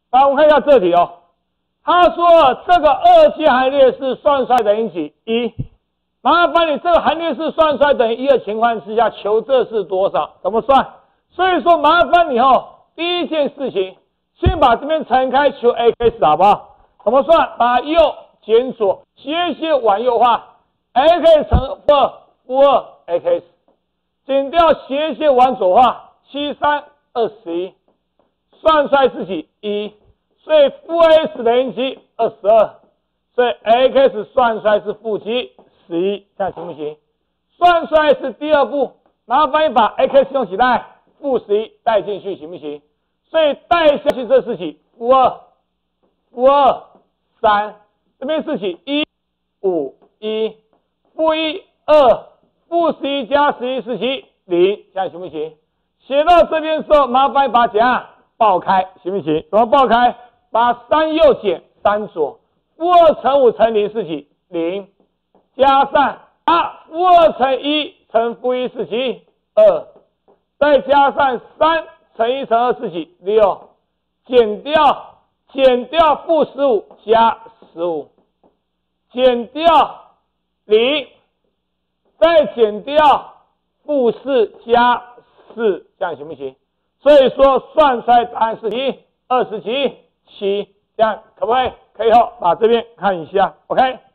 来，我们看一下这题哦。他说这个二阶行列式算出来等于几？1。麻烦你这个行列式算出来等于1的情况之下，求这是多少？怎么算？所以说麻烦你第一件事情，先把这边乘开求 x 好不好？怎么算？把右减左，斜线往右画 ，x 乘负2 x， 减掉斜线往左画，7、3、21，算出来是几？1，所以负 x 等于几？22，所以 x 算出来是负几？11，这样行不行？算出来是第二步，麻烦你把 x 用几代？负11带进去，行不行？所以带下去这是几？负2、3，这边是几？1、5、1，负1、2，负11加11是几？0，这样行不行？写到这边的时候，麻烦你把怎样爆开，行不行？怎么爆开？把3右减3左，负2乘5乘0是几？0，加上负2乘1乘负1是几？2，再加上3乘1乘2是几？6，减掉负15加15，减掉0，再减掉负4加4，这样行不行？所以说算出来答案是几？27，这样可不可以？可以把这边看一下 ，OK。